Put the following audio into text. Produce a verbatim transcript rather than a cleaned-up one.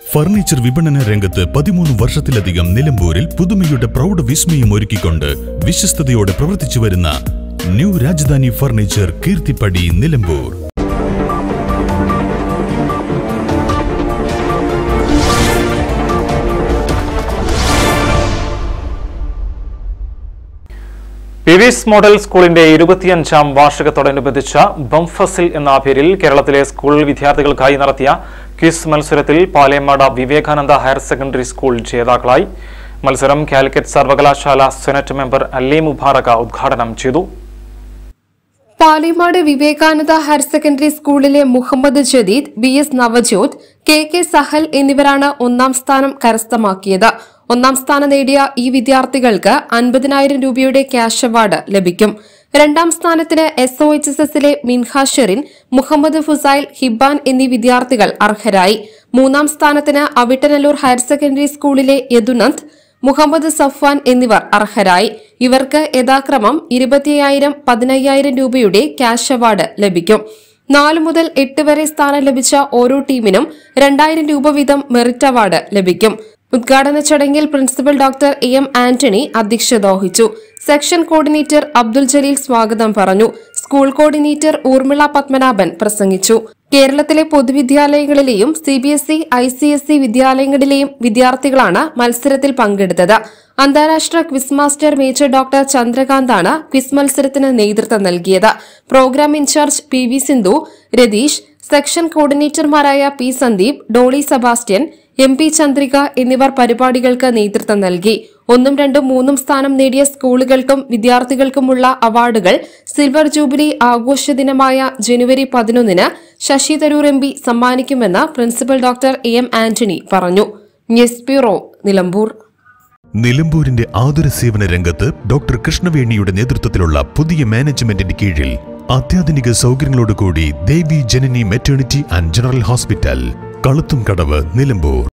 Furniture വിപണന രംഗത്ത് പതിമൂന്ന് വർഷത്തിലധികം നിലമ്പൂരിൽ പുതുമയുടെ പ്രൗഢ വിസ്മയം ഒരുക്കിക്കൊണ്ട് വിശ്വസ്തയോടെ പ്രവർത്തിച്ചു വരുന്ന new Rajdhani furniture Keerthippadi Nilambur. PVS model സ്കൂളിന്റെ ഇരുപത്തിയഞ്ചാം വാർഷികത്തോടനുബന്ധിച്ച ബംഫസിൽ എന്ന പേരിൽ കേരളത്തിലെ സ്കൂൾ വിദ്യാർത്ഥികൾക്കായി നടത്തിയ ക്വിസ് മത്സരത്തിൽ Palemad Vivekananda higher secondary school ജേതാക്കളായി. മത്സരം കാലിക്കറ്റ് സർവകലാശാല സെനറ്റ് മെമ്പർ അലി മുബാറക ഉദ്ഘാടനം ചെയ്തു. പാലേമാട് വിവേകാനന്ദ ഹയർ സെക്കൻഡറി സ്കൂളിലെ Muhammad Jadeed, B S Navajyoth, K K Sahal എന്നിവരാണ് ഒന്നാം സ്ഥാനം കരസ്ഥമാക്കിയത്. ഒന്നാം സ്ഥാനം നേടിയ ഈ വിദ്യാർത്ഥികൾക്ക് അൻപതിനായിരം രൂപയുടെ ക്യാഷ് അവാർഡ് ലഭിക്കും. രണ്ടാം സ്ഥാനത്തിന് എസ് ഒ എച്ച് എസ് എസിലെ മിൻഹ ഷെറിൻ, മുഹമ്മദ് ഫുസൈൽ, ഹിബാൻ എന്നീ വിദ്യാർത്ഥികൾ അർഹരായി. മൂന്നാം സ്ഥാനത്തിന് അവിട്ടനല്ലൂർ ഹയർ സെക്കൻഡറി സ്കൂളിലെ യദുനന്ദ്, മുഹമ്മദ് സഫ്വാൻ എന്നിവർ അർഹരായി. ഇവർക്ക് യഥാക്രമം ഇരുപത്തിയ്യായിരം, പതിനയ്യായിരം രൂപയുടെ ക്യാഷ് അവാർഡ് ലഭിക്കും. നാലു മുതൽ എട്ട് വരെ സ്ഥാനം ലഭിച്ച ഓരോ ടീമിനും രണ്ടായിരം രൂപ വീതം മെറിറ്റ് അവാർഡ് ലഭിക്കും. ഉദ്ഘാടന ചടങ്ങിൽ principal doctor A M Antony അധ്യക്ഷത വഹിച്ചു. സെക്ഷൻ കോർഡിനേറ്റർ അബ്ദുൽ ജലീൽ സ്വാഗതം പറഞ്ഞു. സ്കൂൾ കോർഡിനേറ്റർ ഊർമിള പത്മനാഭൻ പ്രസംഗിച്ചു. കേരളത്തിലെ പൊതുവിദ്യാലയങ്ങളിലെയും C B S E, I C S E വിദ്യാലയങ്ങളിലെയും വിദ്യാർത്ഥികളാണ് മത്സരത്തിൽ പങ്കെടുത്തത്. അന്താരാഷ്ട്ര ക്വിസ് മാസ്റ്റർ മേജർ ഡോക്ടർ ചന്ദ്രകാന്താണ് ക്വിസ് മത്സരത്തിന് നേതൃത്വം നൽകിയത്. Programme in charge P V Sindhu, Ratheesh, section കോർഡിനേറ്റർമാരായ P Sandeep, Dolly Sebastian, M P Chandrika എന്നിവർ പരിപാടികൾക്ക് നേതൃത്വം നൽകി. ഒന്നും രണ്ടും മൂന്നും സ്ഥാനം നേടിയ സ്കൂളുകൾക്കും വിദ്യാർത്ഥികൾക്കുമുള്ള അവാർഡുകൾ സിൽവർ ജൂബിലി ആഘോഷ ദിനമായ ജനുവരി പതിനൊന്നിന് ശശി തരൂർ എം പി സമ്മാനിക്കുമെന്ന് principal doctor A M Antony പറഞ്ഞു. News bureau, Nilambur. നിലമ്പൂരിന്റെ ആതുര സേവന രംഗത്ത് ഡോക്ടർ കൃഷ്ണവേണിയുടെ നേതൃത്വത്തിലുള്ള പുതിയ മാനേജ്മെന്റിന്റെ കീഴിൽ അത്യാധുനിക സൗകര്യങ്ങളോടുകൂടി Devi Janani maternity and general hospital, Kaluthumkadavu, Nilambur.